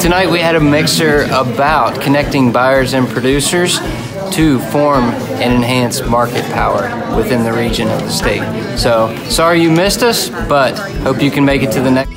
Tonight we had a mixer about connecting buyers and producers to form and enhance market power within the region of the state. So sorry you missed us, but hope you can make it to the next.